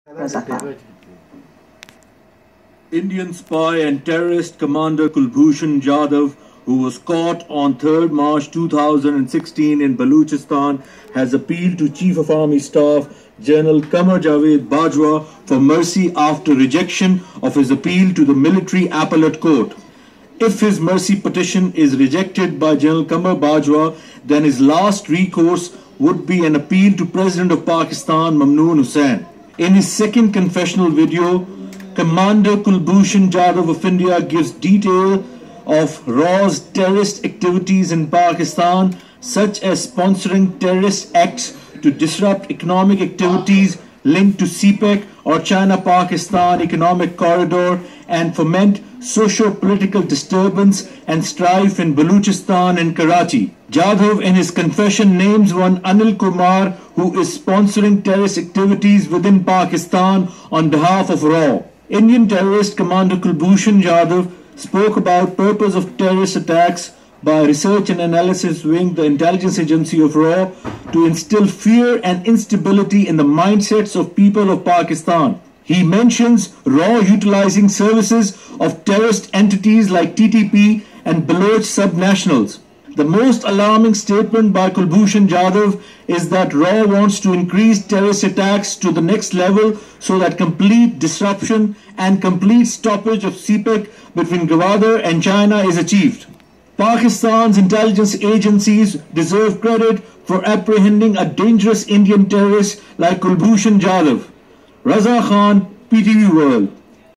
Raza. Indian spy and terrorist commander Kulbhushan Jadhav, who was caught on 3rd March 2016 in Balochistan, has appealed to Chief of Army Staff General Qamar Javed Bajwa for mercy after rejection of his appeal to the Military Appellate Court. If his mercy petition is rejected by General Qamar Bajwa, then his last recourse would be an appeal to President of Pakistan Mamnoon Hussain. In his second confessional video, Commander Kulbhushan Jadhav of India gives detail of Raza's terrorist activities in Pakistan, such as sponsoring terrorist acts to disrupt economic activities linked to CPEC or China-Pakistan Economic Corridor and foment socio-political disturbance and strife in Balochistan and Karachi. Jadhav in his confession names one Anil Kumar who is sponsoring terrorist activities within Pakistan on behalf of Raza. Indian terrorist commander Kulbhushan Jadhav spoke about purpose of terrorist attacks by research and analysis wing the intelligence agency of Raza to instill fear and instability in the mindsets of people of Pakistan. He mentions Raza utilizing services of terrorist entities like TTP and Baloch subnationals. The most alarming statement by Kulbhushan Jadhav is that Raza wants to increase terrorist attacks to the next level so that complete disruption and complete stoppage of CPEC between Gwadar and China is achieved. Pakistan's intelligence agencies deserve credit for apprehending a dangerous Indian terrorist like Kulbhushan Jadhav. Raza Khan, PTV World.